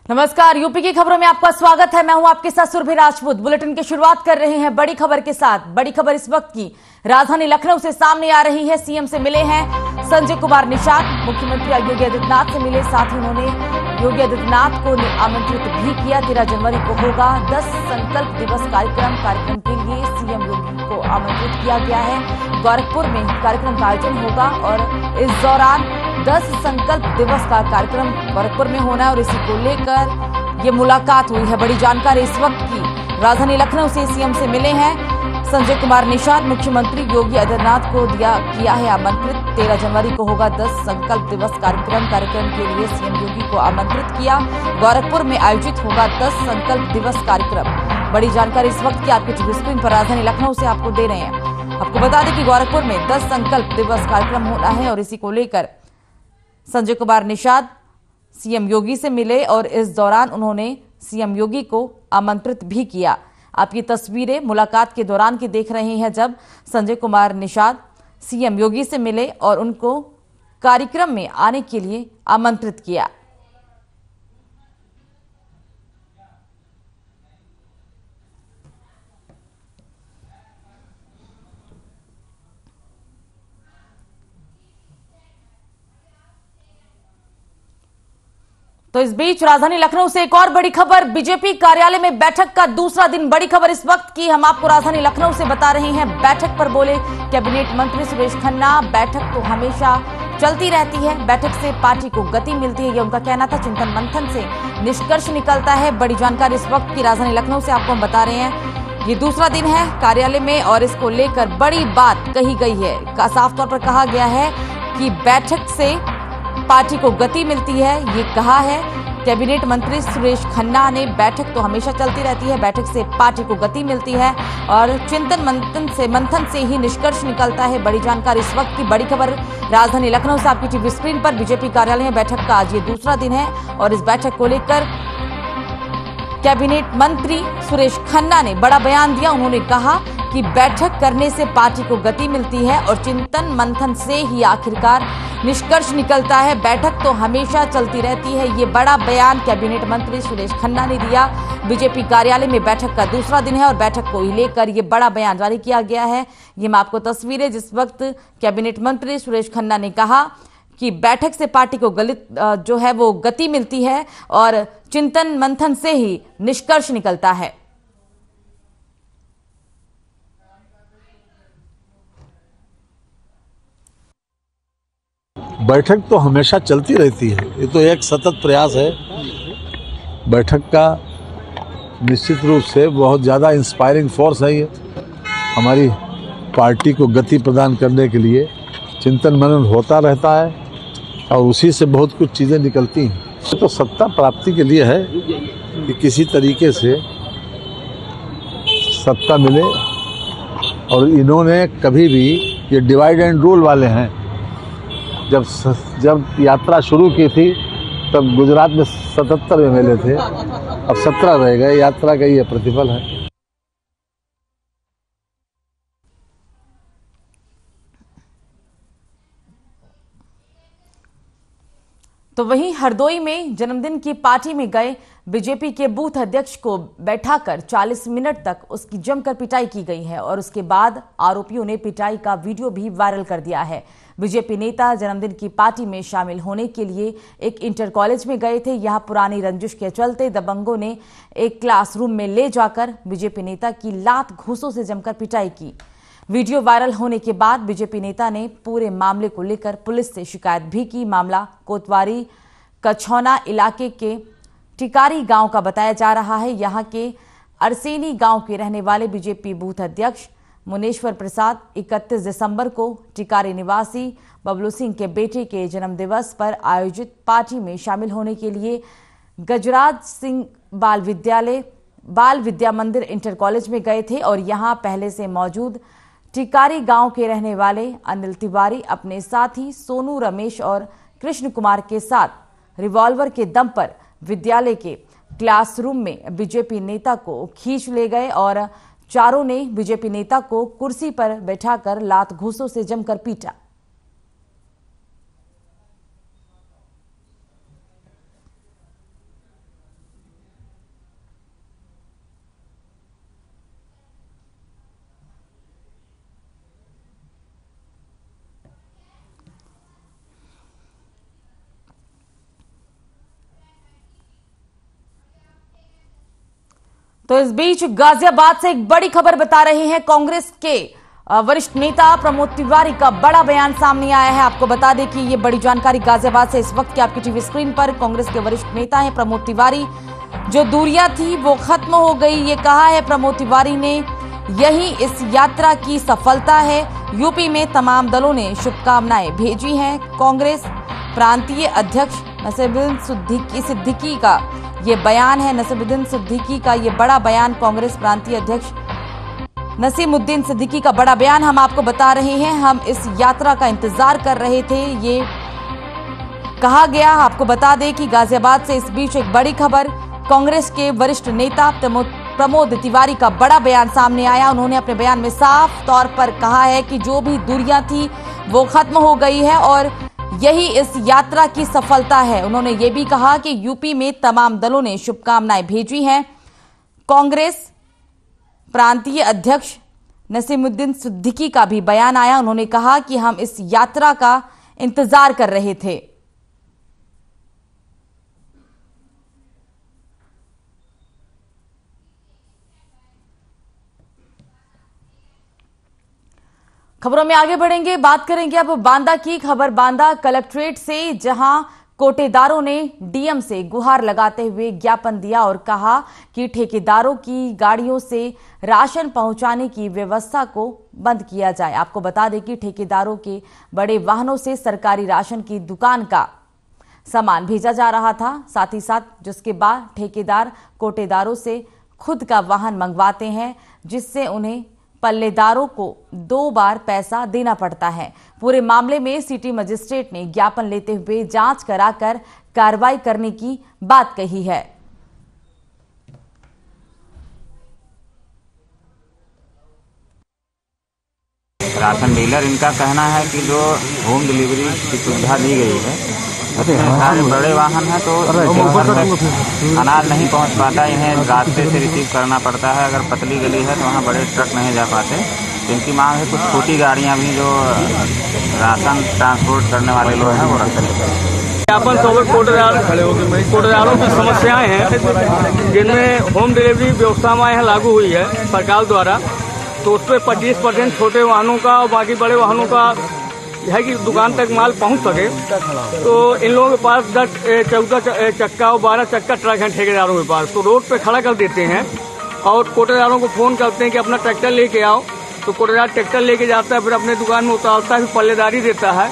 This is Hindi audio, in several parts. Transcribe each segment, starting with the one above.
नमस्कार, यूपी की खबरों में आपका स्वागत है। मैं हूं आपके साथ सुरभि राजपूत। बुलेटिन की शुरुआत कर रहे हैं बड़ी खबर के साथ। बड़ी खबर इस वक्त की राजधानी लखनऊ से सामने आ रही है। सीएम से मिले हैं संजय कुमार निषाद। मुख्यमंत्री योगी आदित्यनाथ से मिले, साथ ही उन्होंने योगी आदित्यनाथ को आमंत्रित भी किया। 13 जनवरी को होगा 10 संकल्प दिवस कार्यक्रम के लिए सीएम योगी को आमंत्रित किया गया है। गोरखपुर में कार्यक्रम का आयोजन होगा और इस दौरान 10 संकल्प दिवस का कार्यक्रम गोरखपुर में होना है और इसी को लेकर ये मुलाकात हुई है। बड़ी जानकारी इस वक्त की राजधानी लखनऊ से सीएम से मिले हैं संजय कुमार निषाद। मुख्यमंत्री योगी आदित्यनाथ को किया है आमंत्रित। 13 जनवरी को होगा 10 संकल्प दिवस कार्यक्रम के लिए सीएम योगी को आमंत्रित किया। गोरखपुर में आयोजित होगा 10 संकल्प दिवस कार्यक्रम। बड़ी जानकारी इस वक्त की आपके टीवी स्क्रीन पर राजधानी लखनऊ से आपको दे रहे हैं। आपको बता दें कि गोरखपुर में 10 संकल्प दिवस कार्यक्रम होना है और इसी को लेकर संजय कुमार निषाद सीएम योगी से मिले और इस दौरान उन्होंने सीएम योगी को आमंत्रित भी किया। आप ये तस्वीरें मुलाकात के दौरान की देख रहे हैं, जब संजय कुमार निषाद सीएम योगी से मिले और उनको कार्यक्रम में आने के लिए आमंत्रित किया। तो इस बीच राजधानी लखनऊ से एक और बड़ी खबर। बीजेपी कार्यालय में बैठक का दूसरा दिन। बड़ी खबर इस वक्त की हम आपको राजधानी लखनऊ से बता रहे हैं। बैठक पर बोले कैबिनेट मंत्री सुरेश खन्ना। बैठक तो हमेशा चलती रहती है, बैठक से पार्टी को गति मिलती है, ये उनका कहना था। चिंतन मंथन से निष्कर्ष निकलता है। बड़ी जानकारी इस वक्त की राजधानी लखनऊ से आपको हम बता रहे हैं। ये दूसरा दिन है कार्यालय में और इसको लेकर बड़ी बात कही गई है। साफ तौर पर कहा गया है कि बैठक से पार्टी को गति मिलती है, ये कहा है कैबिनेट मंत्री सुरेश खन्ना ने। बैठक तो हमेशा चलती रहती है, बैठक से पार्टी को गति मिलती है और चिंतन मंथन से ही निष्कर्ष निकलता है। बड़ी जानकारी इस वक्त की बड़ी खबर राजधानी लखनऊ से आपकी टीवी स्क्रीन पर। बीजेपी कार्यालय में बैठक का आज ये दूसरा दिन है और इस बैठक को लेकर कैबिनेट मंत्री सुरेश खन्ना ने बड़ा बयान दिया। उन्होंने कहा कि बैठक करने से पार्टी को गति मिलती है और चिंतन मंथन से ही आखिरकार निष्कर्ष निकलता है। बैठक तो हमेशा चलती रहती है, ये बड़ा बयान कैबिनेट मंत्री सुरेश खन्ना ने दिया। बीजेपी कार्यालय में बैठक का दूसरा दिन है और बैठक को लेकर ये बड़ा बयान जारी किया गया है। ये मैं आपको तस्वीरें जिस वक्त कैबिनेट मंत्री सुरेश खन्ना ने कहा कि बैठक से पार्टी को जो है वो गति मिलती है और चिंतन मंथन से ही निष्कर्ष निकलता है। बैठक तो हमेशा चलती रहती है, ये तो एक सतत प्रयास है। बैठक का निश्चित रूप से बहुत ज़्यादा इंस्पायरिंग फोर्स है ये। हमारी पार्टी को गति प्रदान करने के लिए चिंतन मनन होता रहता है और उसी से बहुत कुछ चीज़ें निकलती हैं। ये तो सत्ता प्राप्ति के लिए है कि किसी तरीके से सत्ता मिले और इन्होंने कभी भी, ये डिवाइड एंड रूल वाले हैं, जब यात्रा शुरू की थी तब गुजरात में 77 एमएलए थे, अब 17 रह गए। यात्रा का ये प्रतिफल है। तो वहीं हरदोई में जन्मदिन की पार्टी में गए बीजेपी के बूथ अध्यक्ष को बैठाकर 40 मिनट तक उसकी जमकर पिटाई की गई है और उसके बाद आरोपियों ने पिटाई का वीडियो भी वायरल कर दिया है। बीजेपी नेता जन्मदिन की पार्टी में शामिल होने के लिए एक इंटर कॉलेज में गए थे। यहां पुरानी रंजिश के चलते दबंगों ने एक क्लासरूम में ले जाकर बीजेपी नेता की लात घूंसों से जमकर पिटाई की। वीडियो वायरल होने के बाद बीजेपी नेता ने पूरे मामले को लेकर पुलिस से शिकायत भी की। मामला कोतवाली कछौना इलाके के टिकारी गांव का बताया जा रहा है। यहां के अरसेनी गांव के रहने वाले बीजेपी बूथ अध्यक्ष मुनेश्वर प्रसाद 31 दिसंबर को टिकारी निवासी बबलू सिंह के बेटे के जन्मदिवस पर आयोजित पार्टी में शामिल होने के लिए गजराज सिंह बाल विद्या मंदिर इंटर कॉलेज में गए थे और यहां पहले से मौजूद टिकारी गांव के रहने वाले अनिल तिवारी अपने साथी सोनू, रमेश और कृष्ण कुमार के साथ रिवॉल्वर के दम पर विद्यालय के क्लासरूम में बीजेपी नेता को खींच ले गए और चारों ने बीजेपी नेता को कुर्सी पर बैठाकर लात घूंसों से जमकर पीटा। तो इस बीच गाजियाबाद से एक बड़ी खबर बता रहे हैं। कांग्रेस के वरिष्ठ नेता प्रमोद तिवारी का बड़ा बयान सामने आया है। आपको बता दें कि ये बड़ी जानकारी गाजियाबाद से इस वक्त की आपकी टीवी स्क्रीन पर। कांग्रेस के वरिष्ठ नेता हैं प्रमोद तिवारी। जो दूरियां थी वो खत्म हो गई, ये कहा है प्रमोद तिवारी ने। यही इस यात्रा की सफलता है। यूपी में तमाम दलों ने शुभकामनाएं भेजी हैं। कांग्रेस प्रांतीय अध्यक्ष नसीमुद्दीन सिद्दीकी का ये बयान है। नसीमुद्दीन सिद्दीकी का ये बड़ा बयान, कांग्रेस प्रांतीय अध्यक्ष नसीमुद्दीन सिद्दीकी का बड़ा बयान। हम आपको बता रहे हैं, हम इस यात्रा का इंतजार कर रहे थे, ये कहा गया। आपको बता दें कि गाजियाबाद से इस बीच एक बड़ी खबर। कांग्रेस के वरिष्ठ नेता प्रमोद तिवारी का बड़ा बयान सामने आया। उन्होंने अपने बयान में साफ तौर पर कहा है कि जो भी दूरियां थी वो खत्म हो गई है और यही इस यात्रा की सफलता है। उन्होंने ये भी कहा कि यूपी में तमाम दलों ने शुभकामनाएं भेजी हैं। कांग्रेस प्रांतीय अध्यक्ष नसीमुद्दीन सिद्दीकी का भी बयान आया। उन्होंने कहा कि हम इस यात्रा का इंतजार कर रहे थे। खबरों में आगे बढ़ेंगे, बात करेंगे अब बांदा की खबर। बांदा कलेक्ट्रेट से, जहां कोटेदारों ने डीएम से गुहार लगाते हुए ज्ञापन दिया और कहा कि ठेकेदारों की गाड़ियों से राशन पहुंचाने की व्यवस्था को बंद किया जाए। आपको बता दें कि ठेकेदारों के बड़े वाहनों से सरकारी राशन की दुकान का सामान भेजा जा रहा था, साथ ही साथ जिसके बाद ठेकेदार कोटेदारों से खुद का वाहन मंगवाते हैं, जिससे उन्हें पल्लेदारों को 2 बार पैसा देना पड़ता है। पूरे मामले में सिटी मजिस्ट्रेट ने ज्ञापन लेते हुए जांच कराकर कार्रवाई करने की बात कही है। राशन डीलर, इनका कहना है कि जो होम डिलीवरी की सुविधा दी गई है, सारे बड़े वाहन है तो अनाज नहीं पहुंच पाता, इन्हें रास्ते से रिसीव करना पड़ता है। अगर पतली गली है तो वहाँ बड़े ट्रक नहीं जा पाते। तो इनकी मांग है कुछ छोटी गाड़ियाँ भी जो राशन ट्रांसपोर्ट करने वाले लोग हैं वो रख लें। ज्ञापन कोटेदारों की समस्याएं हैं जिनमें होम डिलीवरी व्यवस्था हमारे यहाँ लागू हुई है सरकार द्वारा। तो उस पर 25% छोटे वाहनों का और बाकी बड़े वाहनों का है कि दुकान तक माल पहुंच सके। तो इन लोगों के पास 14 चक्का और 12 चक्का ट्रक हैं ठेकेदारों के पास, तो रोड पे खड़ा कर देते हैं और कोटेदारों को फोन करते हैं कि अपना ट्रैक्टर लेके आओ। तो कोटेदार ट्रैक्टर लेके जाता है, फिर अपने दुकान में उतारता है, फिर पल्लेदारी देता है।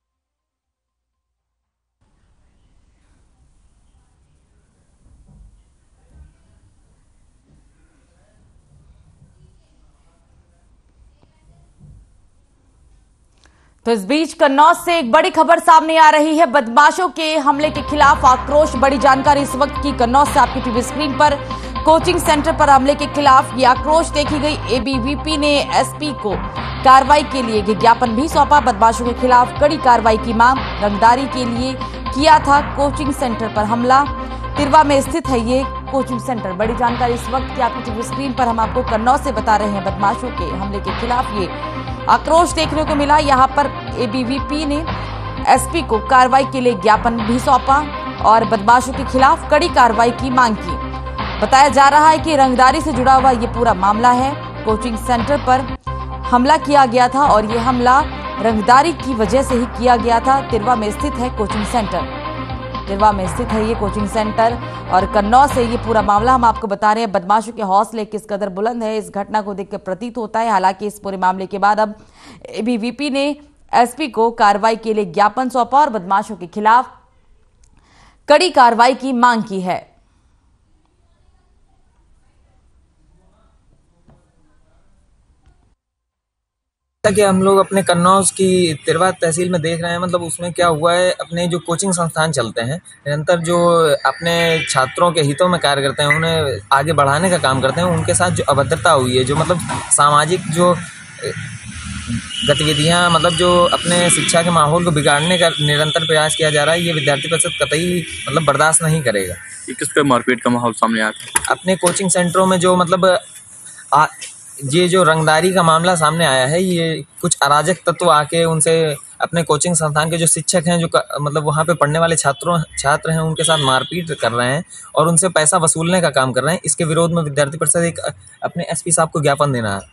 तो इस बीच कन्नौज से एक बड़ी खबर सामने आ रही है। बदमाशों के हमले के खिलाफ आक्रोश। बड़ी जानकारी इस वक्त की कन्नौज से आपकी टीवी स्क्रीन पर। कोचिंग सेंटर पर हमले के खिलाफ ये आक्रोश देखी गई। एबीवीपी ने एसपी को कार्रवाई के लिए ज्ञापन भी सौंपा। बदमाशों के खिलाफ कड़ी कार्रवाई की मांग। रंगदारी के लिए किया था कोचिंग सेंटर पर हमला। तिरवा में स्थित है ये कोचिंग सेंटर। बड़ी जानकारी इस वक्त की आपकी टीवी स्क्रीन पर हम आपको कन्नौज से बता रहे हैं। बदमाशों के हमले के खिलाफ ये आक्रोश देखने को मिला। यहां पर एबीवीपी ने एसपी को कार्रवाई के लिए ज्ञापन भी सौंपा और बदमाशों के खिलाफ कड़ी कार्रवाई की मांग की। बताया जा रहा है कि रंगदारी से जुड़ा हुआ ये पूरा मामला है। कोचिंग सेंटर पर हमला किया गया था और ये हमला रंगदारी की वजह से ही किया गया था। तिरवा में स्थित है कोचिंग सेंटर। तिरवा में स्थित है ये कोचिंग सेंटर और कन्नौज से ये पूरा मामला हम आपको बता रहे हैं। बदमाशों के हौसले किस कदर बुलंद है, इस घटना को देखकर प्रतीत होता है। हालांकि इस पूरे मामले के बाद अब एबीवीपी ने एसपी को कार्रवाई के लिए ज्ञापन सौंपा और बदमाशों के खिलाफ कड़ी कार्रवाई की मांग की है। कि हम लोग अपने कन्नौज की तिरवा तहसील में देख रहे हैं, मतलब उसमें क्या हुआ है, अपने जो कोचिंग संस्थान चलते हैं निरंतर, जो अपने छात्रों के हितों में कार्य करते हैं, उन्हें आगे बढ़ाने का काम करते हैं, उनके साथ जो अभद्रता हुई है, जो मतलब सामाजिक जो गतिविधियां, मतलब जो अपने शिक्षा के माहौल को बिगाड़ने का निरंतर प्रयास किया जा रहा है, ये विद्यार्थी परिषद कतई मतलब बर्दाश्त नहीं करेगा। ये किस तरह मारपीट का माहौल सामने आता है? अपने कोचिंग सेंटरों में जो मतलब ये जो रंगदारी का मामला सामने आया है, ये कुछ अराजक तत्व आके उनसे अपने कोचिंग संस्थान के जो शिक्षक हैं, जो मतलब वहाँ पे पढ़ने वाले छात्र हैं, उनके साथ मारपीट कर रहे हैं और उनसे पैसा वसूलने का काम कर रहे हैं। इसके विरोध में विद्यार्थी परिषद एक अपने एसपी साहब को ज्ञापन देना है।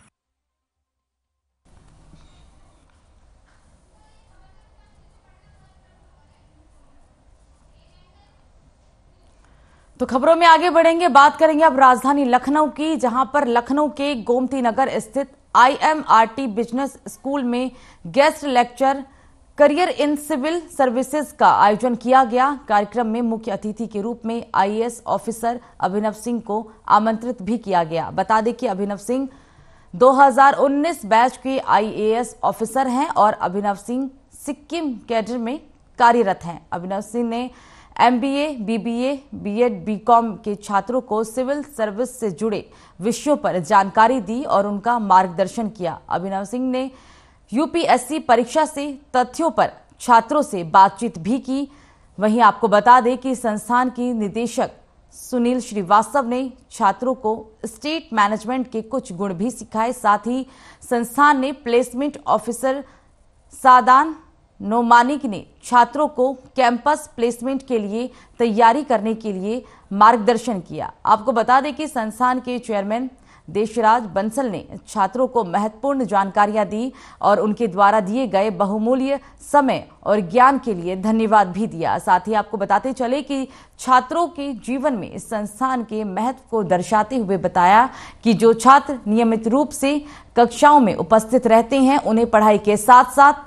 तो खबरों में आगे बढ़ेंगे, बात करेंगे अब राजधानी लखनऊ की, जहां पर लखनऊ के गोमती नगर स्थित IMRT बिजनेस स्कूल में guest lecture career in civil services का आयोजन किया गया। कार्यक्रम में मुख्य अतिथि के रूप में IAS ऑफिसर अभिनव सिंह को आमंत्रित भी किया गया। बता दें कि अभिनव सिंह 2019 बैच के IAS ऑफिसर हैं और अभिनव सिंह सिक्किम कैडर में कार्यरत हैं। अभिनव सिंह ने MBA, BBA, B.Ed, B.Com के छात्रों को सिविल सर्विस से जुड़े विषयों पर जानकारी दी और उनका मार्गदर्शन किया। अभिनव सिंह ने UPSC परीक्षा से तथ्यों पर छात्रों से बातचीत भी की। वहीं आपको बता दें कि संस्थान की निदेशक सुनील श्रीवास्तव ने छात्रों को स्टेट मैनेजमेंट के कुछ गुण भी सिखाए। साथ ही संस्थान ने प्लेसमेंट ऑफिसर सादान नोमानिक ने छात्रों को कैंपस प्लेसमेंट के लिए तैयारी करने के लिए मार्गदर्शन किया। आपको बता दें कि संस्थान के चेयरमैन देशराज बंसल ने छात्रों को महत्वपूर्ण जानकारियां दी और उनके द्वारा दिए गए बहुमूल्य समय और ज्ञान के लिए धन्यवाद भी दिया। साथ ही आपको बताते चले कि छात्रों के जीवन में इस संस्थान के महत्व को दर्शाते हुए बताया कि जो छात्र नियमित रूप से कक्षाओं में उपस्थित रहते हैं, उन्हें पढ़ाई के साथ साथ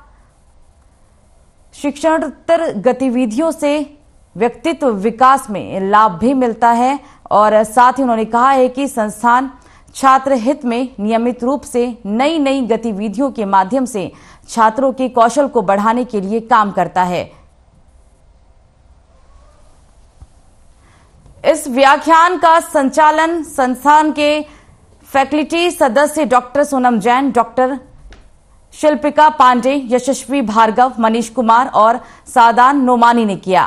शिक्षणोत्तर गतिविधियों से व्यक्तित्व विकास में लाभ भी मिलता है। और साथ ही उन्होंने कहा है कि संस्थान छात्र हित में नियमित रूप से नई नई गतिविधियों के माध्यम से छात्रों के कौशल को बढ़ाने के लिए काम करता है। इस व्याख्यान का संचालन संस्थान के फैकल्टी सदस्य डॉक्टर सोनम जैन, डॉक्टर शिल्पिका पांडे, यशस्वी भार्गव, मनीष कुमार और सादान नोमानी ने किया।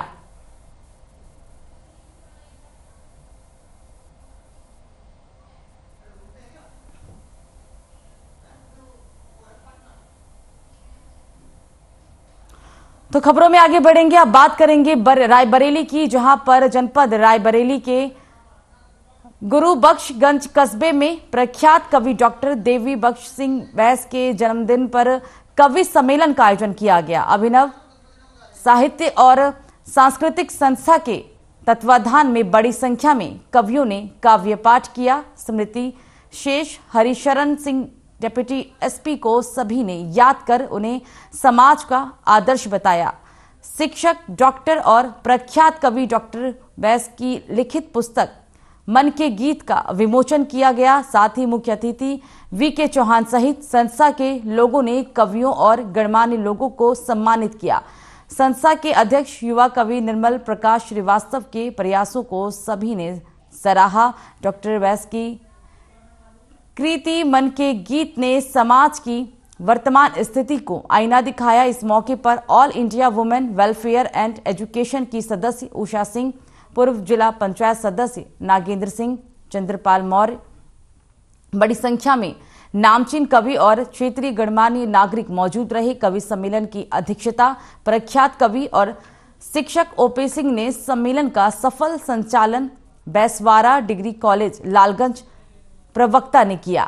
तो खबरों में आगे बढ़ेंगे, अब बात करेंगे रायबरेली की, जहां पर जनपद रायबरेली के गुरुबख्शगंज कस्बे में प्रख्यात कवि डॉक्टर देवी बख्श सिंह बैस के जन्मदिन पर कवि सम्मेलन का आयोजन किया गया। अभिनव साहित्य और सांस्कृतिक संस्था के तत्वाधान में बड़ी संख्या में कवियों ने काव्य पाठ किया। स्मृति शेष, हरिशरण सिंह डिप्टी SP को सभी ने याद कर उन्हें समाज का आदर्श बताया। शिक्षक डॉक्टर और प्रख्यात कवि डॉक्टर बैस की लिखित पुस्तक मन के गीत का विमोचन किया गया। साथ ही मुख्य अतिथि VK चौहान सहित संस्था के लोगों ने कवियों और गणमान्य लोगों को सम्मानित किया। संस्था के अध्यक्ष युवा कवि निर्मल प्रकाश श्रीवास्तव के प्रयासों को सभी ने सराहा। डॉक्टर बैस की कृति मन के गीत ने समाज की वर्तमान स्थिति को आईना दिखाया। इस मौके पर all India women welfare and education की सदस्य उषा सिंह, पूर्व जिला पंचायत सदस्य नागेंद्र सिंह, चंद्रपाल मौर्य, बड़ी संख्या में नामचीन कवि और क्षेत्रीय गणमान्य नागरिक मौजूद रहे। कवि सम्मेलन की अध्यक्षता प्रख्यात कवि और शिक्षक OP सिंह ने सम्मेलन का सफल संचालन बैसवारा डिग्री कॉलेज लालगंज प्रवक्ता ने किया।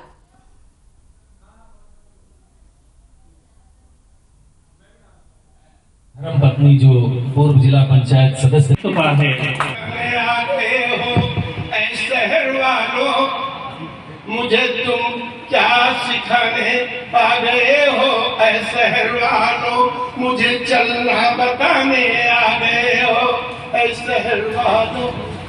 धर्मपत्नी जो पूर्व जिला पंचायत सदस्य मुझे तुम क्या सिखाने आ गए हो ऐ शहर वालों, मुझे चलना बताने आ गए हो ऐ शहर वालों।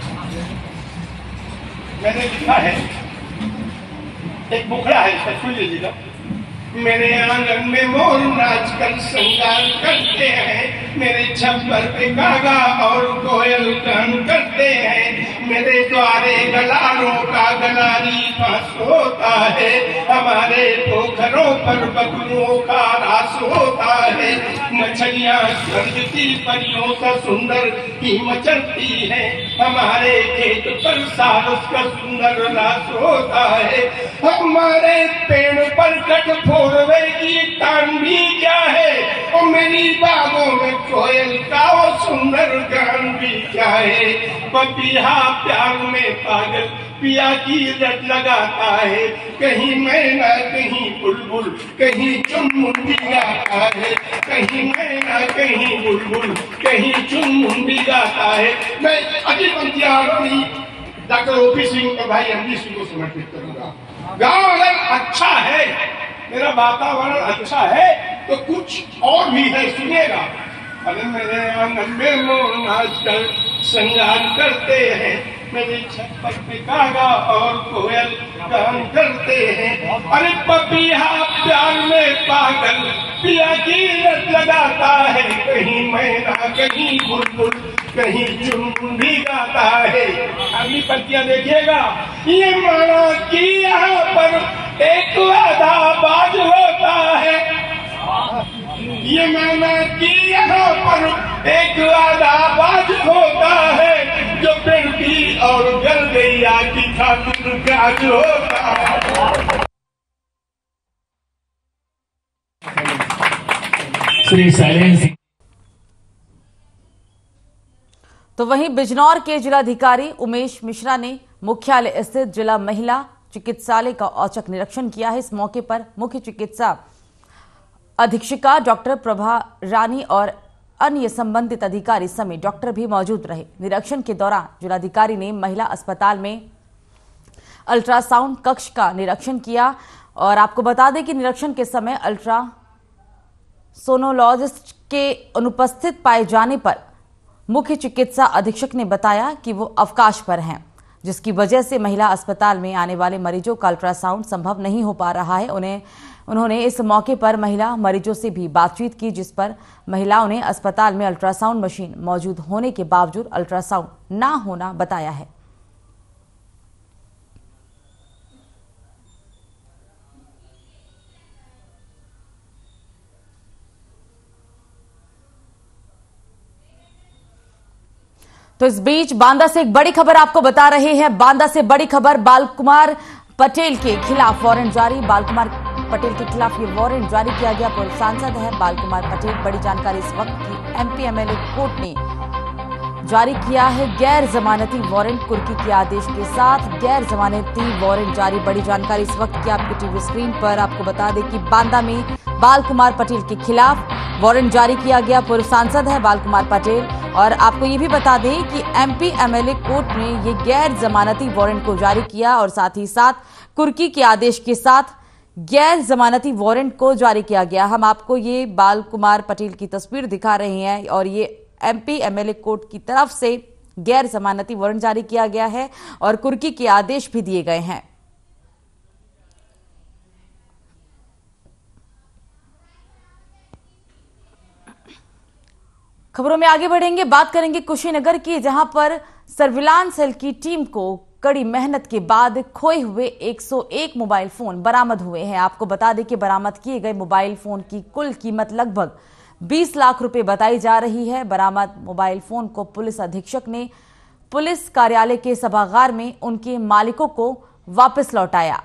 मैंने लिखा है, एक बुकड़ा है, इसका सुन लीजिएगा। मेरे आंगन में मोर नाच कर श्रृंगार करते हैं, मेरे छप्पर पे कागा और कोयल गान करते हैं, मेरे द्वारे गलारों का गलारी पास होता है, हमारे पोखरों पर बगुलों का रास होता है, मछलियां स्वर्ग की परियों सा सुंदर ही मचलती है, हमारे खेत पर सारस का सुंदर रास होता है, हमारे पेड़ पर कटफोड़वे की टान भी क्या है, और मेरी बागों में कोयल का वो सुंदर गान भी क्या है। पपीहा प्यार में पागल पिया की रट लगाता है, कहीं मैना कहीं बुलबुल कहीं चुनमुंडी गाता है, कहीं मैना कहीं बुलबुल कहीं चुनमुंडी गाता है। मैं अजीब पंक्तियां अपनी डॉक्टर ओपी सिंह और भाई एमडी सिंह को समर्पित करूंगा। गांव अगर अच्छा है, मेरा वातावरण अच्छा है, तो कुछ और भी है, सुनिएगा। अरे मेरे आंगन में मोर आजकल श्रृंगार करते हैं, मेरे छप्पर पे कागा और कोयल गान करते हैं। अरे पपीहा प्यार में पागल पिया की रट लगाता है, कहीं मैना कहीं बुलबुल कहीं चुनमुंडी गाता है। अगली पंक्तियां देखिएगा। ये माना कि यहाँ पर एक आधा बाज होता है, ये माना कि यहाँ पर एक आधा बाज होता है, जो बेटी और गलगैया की खातिर गाज होता है। श्री साइलेंस। तो वहीं बिजनौर के जिलाधिकारी उमेश मिश्रा ने मुख्यालय स्थित जिला महिला चिकित्सालय का औचक निरीक्षण किया है। इस मौके पर मुख्य चिकित्सा अधीक्षिका डॉक्टर प्रभा रानी और अन्य संबंधित अधिकारी समेत डॉक्टर भी मौजूद रहे। निरीक्षण के दौरान जिलाधिकारी ने महिला अस्पताल में अल्ट्रासाउंड कक्ष का निरीक्षण किया और आपको बता दें कि निरीक्षण के समय अल्ट्रासोनोलॉजिस्ट के अनुपस्थित पाए जाने पर मुख्य चिकित्सा अधीक्षक ने बताया कि वो अवकाश पर हैं, जिसकी वजह से महिला अस्पताल में आने वाले मरीजों का अल्ट्रासाउंड संभव नहीं हो पा रहा है। उन्होंने इस मौके पर महिला मरीजों से भी बातचीत की, जिस पर महिलाओं ने अस्पताल में अल्ट्रासाउंड मशीन मौजूद होने के बावजूद अल्ट्रासाउंड ना होना बताया है। तो इस बीच बांदा से एक बड़ी खबर आपको बता रहे हैं। बांदा से बड़ी खबर, बालकुमार पटेल के खिलाफ वारंट जारी। बालकुमार पटेल के खिलाफ ये वारंट जारी किया गया। पूर्व सांसद है बालकुमार पटेल। बड़ी जानकारी इस वक्त की। एमपी एमएलए कोर्ट ने जारी किया है गैर जमानती वारंट। कुर्की के आदेश के साथ गैर जमानती वारंट जारी। बड़ी जानकारी इस वक्त की आपकी टीवी स्क्रीन पर। आपको बता दें कि बांदा में बालकुमार पटेल के खिलाफ वारंट जारी किया गया। पूर्व सांसद है बालकुमार पटेल। और आपको ये भी बता दें कि एमपी एमएलए कोर्ट ने ये गैर जमानती वारंट को जारी किया और साथ ही साथ कुर्की के आदेश के साथ गैर जमानती वारंट को जारी किया गया। हम आपको ये बालकुमार पटेल की तस्वीर दिखा रहे हैं और ये एमपी एमएलए कोर्ट की तरफ से गैर जमानती वारंट जारी किया गया है और कुर्की के आदेश भी दिए गए हैं। खबरों में आगे बढ़ेंगे, बात करेंगे कुशीनगर की, जहां पर सर्विलांस सेल की टीम को कड़ी मेहनत के बाद खोए हुए 101 मोबाइल फोन बरामद हुए हैं। आपको बता दें कि बरामद किए गए मोबाइल फोन की कुल कीमत लगभग 20 लाख रुपए बताई जा रही है। बरामद मोबाइल फोन को पुलिस अधीक्षक ने पुलिस कार्यालय के सभागार में उनके मालिकों को वापस लौटाया।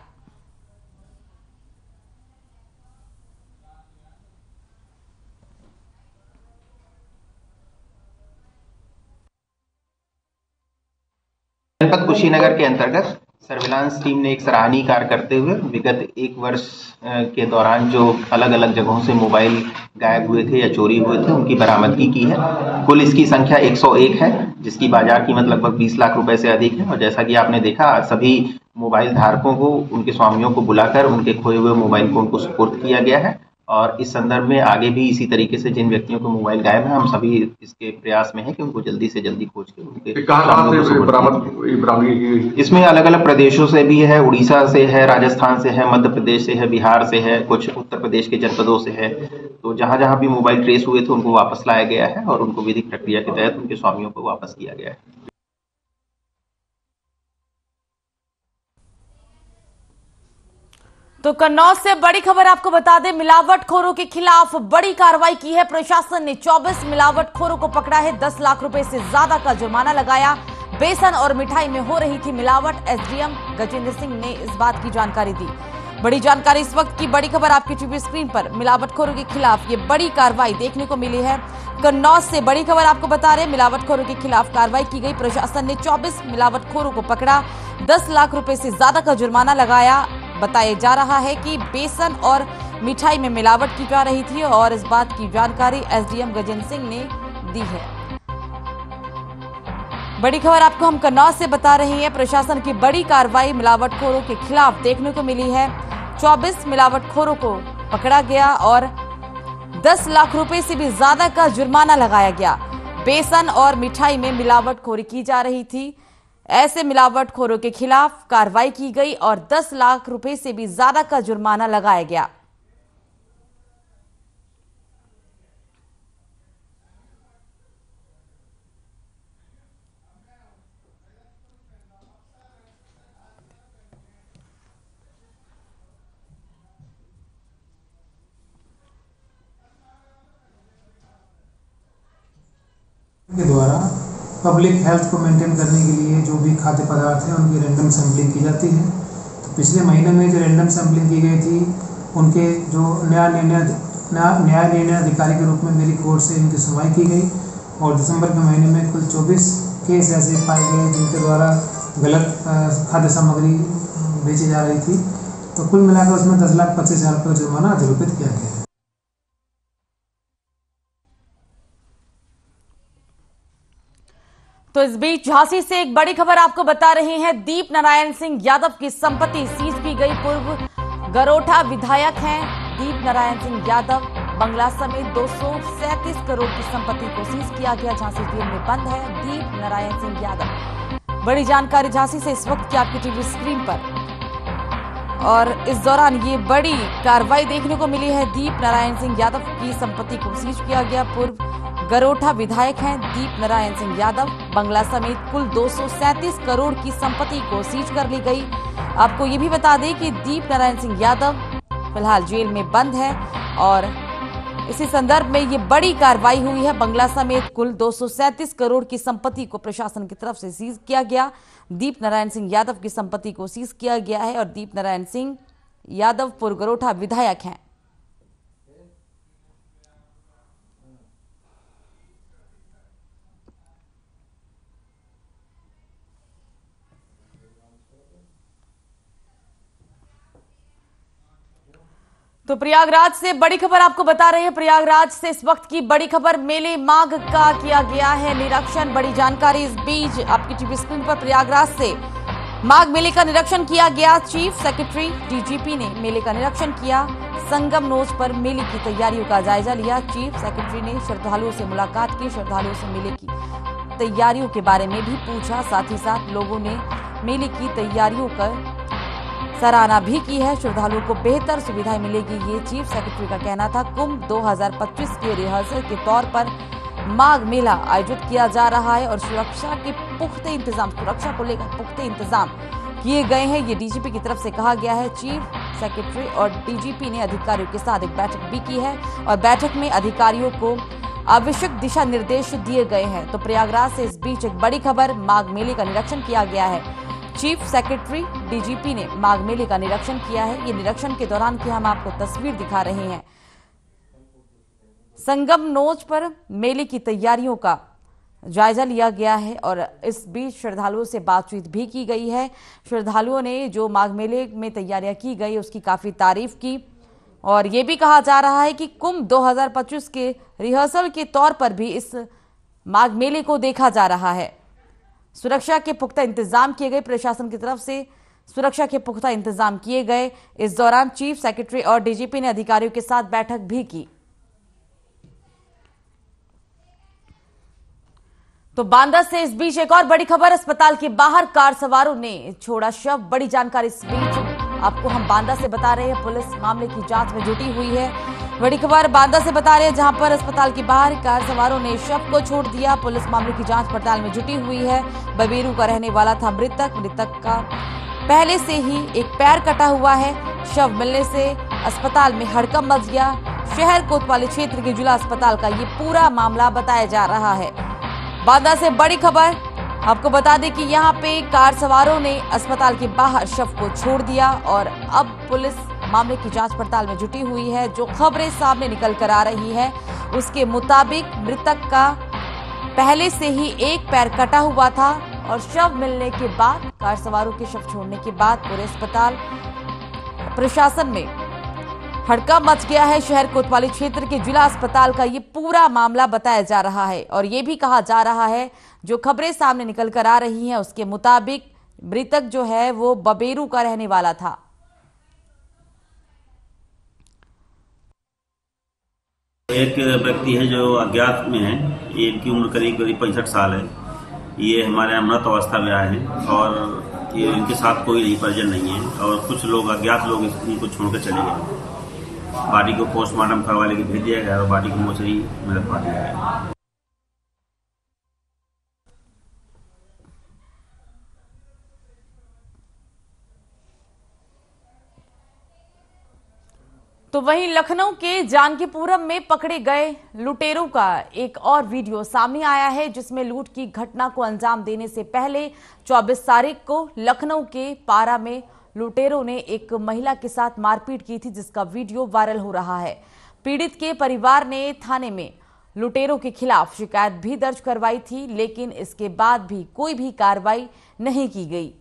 जनपद कुशीनगर के अंतर्गत सर्विलांस टीम ने एक सराहनीय कार्य करते हुए विगत 1 वर्ष के दौरान जो अलग अलग जगहों से मोबाइल गायब हुए थे या चोरी हुए थे उनकी बरामदगी की है। कुल इसकी संख्या 101 है, जिसकी बाजार कीमत लगभग 20 लाख रुपए से अधिक है। और जैसा कि आपने देखा, सभी मोबाइल धारकों को, उनके स्वामियों को बुलाकर उनके खोए हुए मोबाइल फोन को सुपुर्द किया गया है। और इस संदर्भ में आगे भी इसी तरीके से जिन व्यक्तियों को मोबाइल गायब है, हम सभी इसके प्रयास में हैं कि उनको जल्दी से जल्दी खोज के उनके बरामद। इसमें अलग अलग प्रदेशों से भी है, उड़ीसा से है, राजस्थान से है, मध्य प्रदेश से है, बिहार से है, कुछ उत्तर प्रदेश के जनपदों से है। तो जहां जहां भी मोबाइल ट्रेस हुए थे उनको वापस लाया गया है और उनको विधिक प्रक्रिया के तहत उनके स्वामियों को वापस किया गया है। तो कन्नौज से बड़ी खबर आपको बता दें, मिलावटखोरों के खिलाफ बड़ी कार्रवाई की है। प्रशासन ने 24 मिलावटखोरों को पकड़ा है। 10 लाख रुपए से ज्यादा का जुर्माना लगाया। बेसन और मिठाई में हो रही थी मिलावट। एसडीएम गजेंद्र सिंह ने इस बात की जानकारी दी। बड़ी जानकारी इस वक्त की बड़ी खबर आपकी टीवी स्क्रीन पर। मिलावटखोरों के खिलाफ ये बड़ी कार्रवाई देखने को मिली है। कन्नौज से बड़ी खबर आपको बता रहे हैं, मिलावटखोरों के खिलाफ कार्रवाई की गई। प्रशासन ने 24 मिलावटखोरों को पकड़ा, 10 लाख रुपए से ज्यादा का जुर्माना लगाया। बताया जा रहा है कि बेसन और मिठाई में मिलावट की जा रही थी और इस बात की जानकारी एसडीएम गजेंद्र सिंह ने दी है। बड़ी खबर आपको हम कन्नौज से बता रहे हैं। प्रशासन की बड़ी कार्रवाई मिलावटखोरों के खिलाफ देखने को मिली है। 24 मिलावटखोरों को पकड़ा गया और 10 लाख रुपए से भी ज्यादा का जुर्माना लगाया गया। बेसन और मिठाई में मिलावटखोरी की जा रही थी। ऐसे मिलावटखोरों के खिलाफ कार्रवाई की गई और 10 लाख रुपए से भी ज्यादा का जुर्माना लगाया गया। के द्वारा पब्लिक हेल्थ को मेंटेन करने के लिए जो भी खाद्य पदार्थ हैं उनकी रैंडम सैंपलिंग की जाती है। तो पिछले महीने में जो रैंडम सैंपलिंग की गई थी, उनके जो न्याय निर्णय अधिकारी के रूप में मेरी कोर्ट से इनकी सुनवाई की गई और दिसंबर के महीने में कुल 24 केस ऐसे पाए गए जिनके द्वारा गलत खाद्य सामग्री बेची जा रही थी। तो कुल मिलाकर उसमें 10,25,000 रुपये का जुर्माना अधिरोपित किया गया है। तो इस बीच झांसी से एक बड़ी खबर आपको बता रहे हैं। दीप नारायण सिंह यादव की संपत्ति सीज की गई। पूर्व गरोठा विधायक हैं दीप नारायण सिंह यादव। बंगला समेत 237 करोड़ की संपत्ति को सीज किया गया। झांसी जेल में बंद है दीप नारायण सिंह यादव। बड़ी जानकारी झांसी से इस वक्त की आपकी टीवी स्क्रीन पर। और इस दौरान ये बड़ी कार्रवाई देखने को मिली है। दीप नारायण सिंह यादव की संपत्ति को सीज किया गया। पूर्व गरोठा विधायक हैं दीप नारायण सिंह यादव। बंगला समेत कुल 237 करोड़ की संपत्ति को सीज कर ली गई। आपको ये भी बता दें कि दीप नारायण सिंह यादव फिलहाल जेल में बंद है और इसी संदर्भ में ये बड़ी कार्रवाई हुई है। बंगला समेत कुल 237 करोड़ की संपत्ति को प्रशासन की तरफ से सीज किया गया। दीप नारायण सिंह यादव की संपत्ति को सीज किया गया है और दीप नारायण सिंह यादव पूर्व गरोठा विधायक हैं। तो प्रयागराज से बड़ी खबर आपको बता रहे हैं। प्रयागराज से इस वक्त की बड़ी खबर, मेले माघ का किया गया है निरीक्षण। बड़ी जानकारी इस बीच आपकी टीवी स्क्रीन पर। प्रयागराज से माघ मेले का निरीक्षण किया गया। चीफ सेक्रेटरी डीजीपी ने मेले का निरीक्षण किया। संगम नोच पर मेले की तैयारियों का जायजा लिया। चीफ सेक्रेटरी ने श्रद्धालुओं से मुलाकात की। श्रद्धालुओं से मेले की तैयारियों के बारे में भी पूछा। साथ ही साथ लोगों ने मेले की तैयारियों का सराहना भी की है। श्रद्धालुओं को बेहतर सुविधाएं मिलेगी, ये चीफ सेक्रेटरी का कहना था। कुंभ 2025 के रिहर्सल के तौर पर माघ मेला आयोजित किया जा रहा है और सुरक्षा के पुख्ते इंतजाम, सुरक्षा को लेकर पुख्ते इंतजाम किए गए हैं, ये डीजीपी की तरफ से कहा गया है। चीफ सेक्रेटरी और डीजीपी ने अधिकारियों के साथ एक बैठक भी की है और बैठक में अधिकारियों को आवश्यक दिशा निर्देश दिए गए हैं। तो प्रयागराज से इस बीच एक बड़ी खबर, माघ मेले का निरीक्षण किया गया है। चीफ सेक्रेटरी डीजीपी ने माघ मेले का निरीक्षण किया है। ये निरीक्षण के दौरान की हम आपको तस्वीर दिखा रहे हैं। संगम नोच पर मेले की तैयारियों का जायजा लिया गया है और इस बीच श्रद्धालुओं से बातचीत भी की गई है। श्रद्धालुओं ने जो माघ मेले में तैयारियां की गई उसकी काफी तारीफ की और ये भी कहा जा रहा है कि कुंभ 2025 के रिहर्सल के तौर पर भी इस माघ मेले को देखा जा रहा है। सुरक्षा के पुख्ता इंतजाम किए गए, प्रशासन की तरफ से सुरक्षा के पुख्ता इंतजाम किए गए। इस दौरान चीफ सेक्रेटरी और डीजीपी ने अधिकारियों के साथ बैठक भी की। तो बांदा से इस बीच एक और बड़ी खबर, अस्पताल के बाहर कार सवारों ने छोड़ा शव। बड़ी जानकारी इस बीच आपको हम बांदा से बता रहे हैं। पुलिस मामले की जांच में जुटी हुई है। बड़ी खबर बांदा से बता रहे हैं, जहां पर अस्पताल के बाहर कार सवारों ने शव को छोड़ दिया। पुलिस मामले की जांच पड़ताल में जुटी हुई है। बबेरू का रहने वाला था मृतक का पहले से ही एक पैर कटा हुआ है। शव मिलने से अस्पताल में हड़कंप मच गया। शहर कोतवाली क्षेत्र के जिला अस्पताल का ये पूरा मामला बताया जा रहा है। बांदा से बड़ी खबर आपको बता दें कि यहाँ पे कार सवारों ने अस्पताल के बाहर शव को छोड़ दिया और अब पुलिस मामले की जांच पड़ताल में जुटी हुई है। जो खबरें सामने निकल कर आ रही है उसके मुताबिक मृतक का पहले से ही एक पैर कटा हुआ था और शव मिलने के बाद, कार सवारों के शव छोड़ने के बाद पूरे अस्पताल प्रशासन में हड़कंप मच गया है। शहर कोतवाली क्षेत्र के जिला अस्पताल का ये पूरा मामला बताया जा रहा है और ये भी कहा जा रहा है, जो खबरें सामने निकल कर आ रही हैं उसके मुताबिक मृतक जो है वो बबेरू का रहने वाला था। एक व्यक्ति है जो अज्ञात में है, इनकी उम्र करीब 65 साल है। ये हमारे यहाँ मृत अवस्था में आए हैं और ये इनके साथ कोई नहीं, परिजन नहीं है और कुछ लोग अज्ञात लोग इनको छोड़कर चले गए। बॉडी को पोस्टमार्टम करवाने के भेज दिया गया और बॉडी को मोचरी में रखवा दिया गया। तो वहीं लखनऊ के जानकीपुरम में पकड़े गए लुटेरों का एक और वीडियो सामने आया है, जिसमें लूट की घटना को अंजाम देने से पहले 24 तारीख को लखनऊ के पारा में लुटेरों ने एक महिला के साथ मारपीट की थी, जिसका वीडियो वायरल हो रहा है। पीड़ित के परिवार ने थाने में लुटेरों के खिलाफ शिकायत भी दर्ज करवाई थी, लेकिन इसके बाद भी कोई भी कार्रवाई नहीं की गई।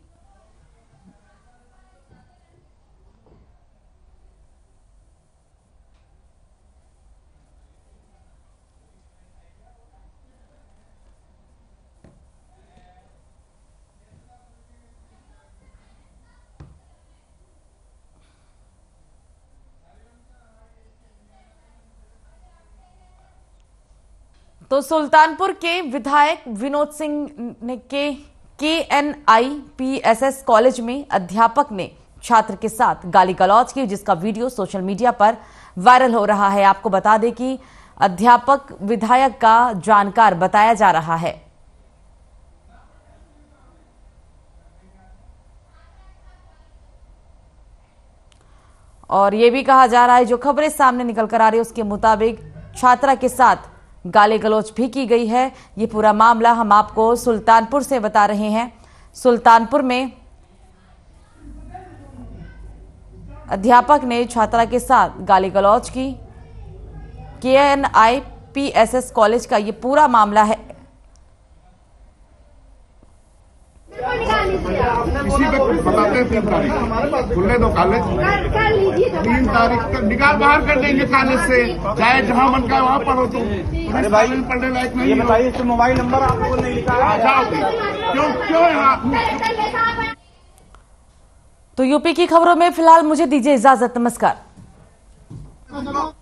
तो सुल्तानपुर के विधायक विनोद सिंह ने KNIPSS कॉलेज में अध्यापक ने छात्र के साथ गाली गलौज की, जिसका वीडियो सोशल मीडिया पर वायरल हो रहा है। आपको बता दें कि अध्यापक विधायक का जानकार बताया जा रहा है। और यह भी कहा जा रहा है, जो खबरें सामने निकल कर आ रही है उसके मुताबिक छात्रा के साथ गाली गलौज भी की गई है। ये पूरा मामला हम आपको सुल्तानपुर से बता रहे हैं। सुल्तानपुर में अध्यापक ने छात्रा के साथ गाली गलौज की। KNIPSS कॉलेज का ये पूरा मामला है। किसी को बताते हैं 3 तारीख खुलने दो कॉलेज, 3 तारीख तक निकाल बाहर कर देंगे कॉलेज से, चाहे जहाँ मन का वहाँ पढ़ो तुम। अरे भाई पढ़ने लायक नहीं है, बताइए इसमें मोबाइल नंबर आपको नहीं लिखा है, जाओगे क्यों यहाँ। तो यूपी की खबरों में फिलहाल मुझे दीजिए इजाजत। नमस्कार।